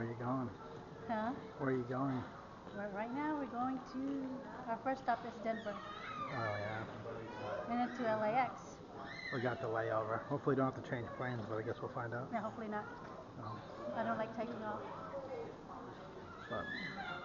Where are you going? Huh? Where are you going? Right now we're going to, our first stop is Denver, Oh yeah. and then to LAX. We got the layover. Hopefully don't have to change planes, but I guess we'll find out. No, hopefully not. Um, I don't like taking off. but